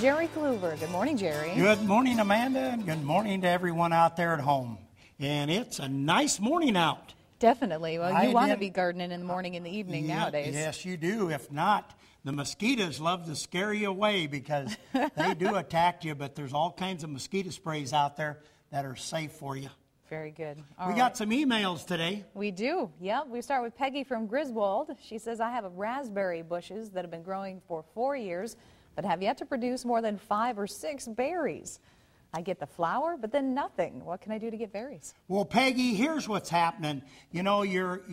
Jerry Kluver. Good morning, Jerry. Good morning, Amanda, and good morning to everyone out there at home. And it's a nice morning out. Definitely. Well, you want to be gardening in the morning and the evening nowadays. Yes, you do. If not, the mosquitoes love to scare you away because they do attack you, but there's all kinds of mosquito sprays out there that are safe for you. Very good. We got some emails today. We do. Yep. We start with Peggy from Griswold. She says, I have raspberry bushes that have been growing for 4 years, but have yet to produce more than 5 or 6 berries. I get the flower, but then nothing. What can I do to get berries? Well, Peggy, here's what's happening. You know,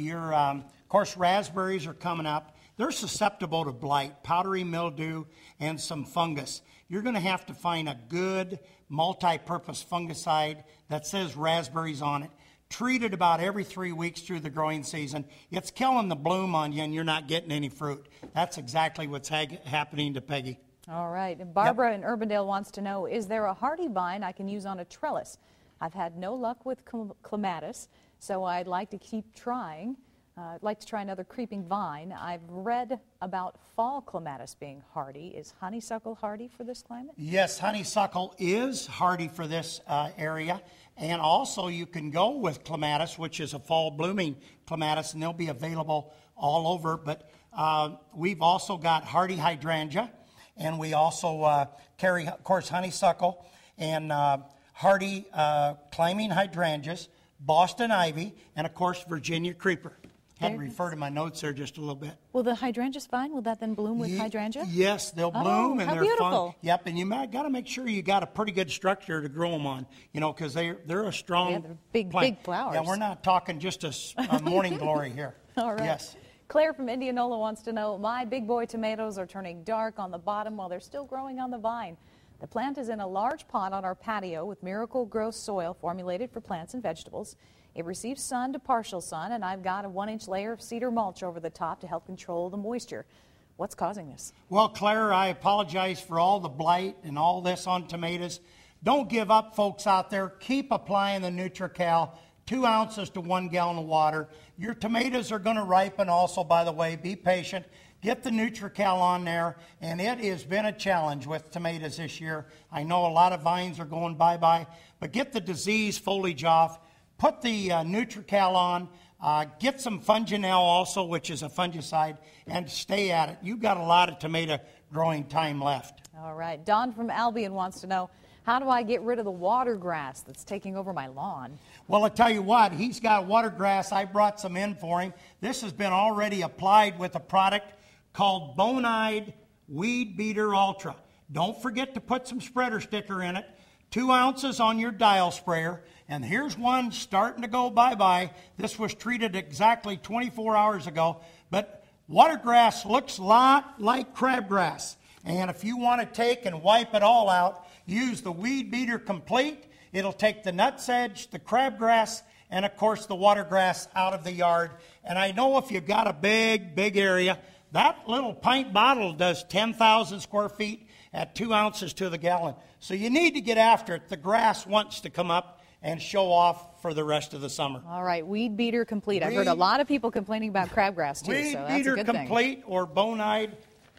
of course, raspberries are coming up. They're susceptible to blight, powdery mildew, and some fungus. You're going to have to find a good multi-purpose fungicide that says raspberries on it. Treat it about every 3 weeks through the growing season. It's killing the bloom on you and you're not getting any fruit. That's exactly what's happening to Peggy. All right. And Barbara in Urbandale wants to know, is there a hardy vine I can use on a trellis? I've had no luck with clematis, so I'd like to keep trying. I'd like to try another creeping vine. I've read about fall clematis being hardy. Is honeysuckle hardy for this climate? Yes, honeysuckle is hardy for this area. And also you can go with clematis, which is a fall blooming clematis, and they'll be available all over. But we've also got hardy hydrangea, and we also carry, of course, honeysuckle and hardy climbing hydrangeas, Boston ivy, and, of course, Virginia creeper. Had to refer to my notes there just a little bit. Will the hydrangeas fine? Will that then bloom with hydrangea? Yes, they'll bloom and how they're beautiful. fun. Yep, and you got to make sure you got a pretty good structure to grow them on, you know, because they're a strong they're plant. Big flowers. Yeah, we're not talking just a morning glory here. All right. Yes. Claire from Indianola wants to know, my big boy tomatoes are turning dark on the bottom while they're still growing on the vine. The plant is in a large pot on our patio with Miracle-Gro soil formulated for plants and vegetables. It receives sun to partial sun, and I've got a 1-inch layer of cedar mulch over the top to help control the moisture. What's causing this? Well, Claire, I apologize for all the blight and all this on tomatoes. Don't give up, folks out there. Keep applying the NutriCal, 2 ounces to 1 gallon of water. Your tomatoes are going to ripen also, by the way. Be patient. Get the NutriCal on there, and it has been a challenge with tomatoes this year. I know a lot of vines are going bye-bye, but get the disease foliage off. Put the NutriCal on, get some Funginel also, which is a fungicide, and stay at it. You've got a lot of tomato growing time left. All right. Don from Albion wants to know, how do I get rid of the watergrass that's taking over my lawn? Well, I'll tell you what, he's got watergrass. I brought some in for him. This has been already applied with a product called Bonide Weed Beater Ultra. Don't forget to put some spreader sticker in it. 2 ounces on your dial sprayer. And here's one starting to go bye-bye. This was treated exactly 24 hours ago. But watergrass looks a lot like crabgrass. And if you want to take and wipe it all out, use the Weed Beater Complete. It'll take the nutsedge, the crabgrass, and of course the watergrass out of the yard. And I know if you've got a big area, that little pint bottle does 10,000 square feet at 2 ounces to the gallon. So you need to get after it. The grass wants to come up and show off for the rest of the summer. All right, Weed Beater Complete. I've heard a lot of people complaining about crabgrass too, Weed so that's a good Beater Complete or Bonide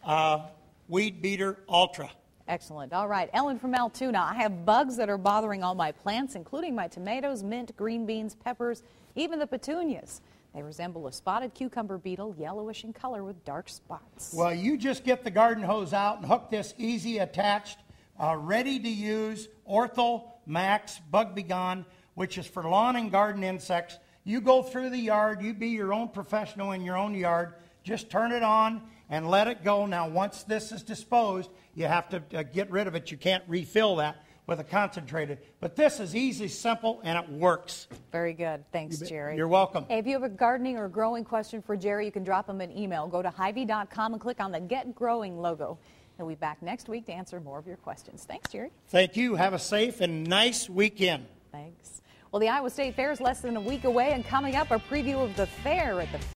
Weed Beater Ultra. Excellent. All right, Ellen from Altoona. I have bugs that are bothering all my plants, including my tomatoes, mint, green beans, peppers, even the petunias. They resemble a spotted cucumber beetle, yellowish in color with dark spots. Well, you just get the garden hose out and hook this easy attached, ready-to-use Ortho Max Bug B Gon, which is for lawn and garden insects. You go through the yard. You be your own professional in your own yard. Just turn it on and let it go. Now, once this is disposed, you have to get rid of it. You can't refill that with a concentrated. But this is easy, simple, and it works. Very good. Thanks, Jerry. You're welcome. Hey, if you have a gardening or growing question for Jerry, you can drop him an email. Go to Hy-Vee.com and click on the Get Growing logo. He'll be back next week to answer more of your questions. Thanks, Jerry. Thank you. Have a safe and nice weekend. Thanks. Well, the Iowa State Fair is less than a week away, and coming up, a preview of the fair at the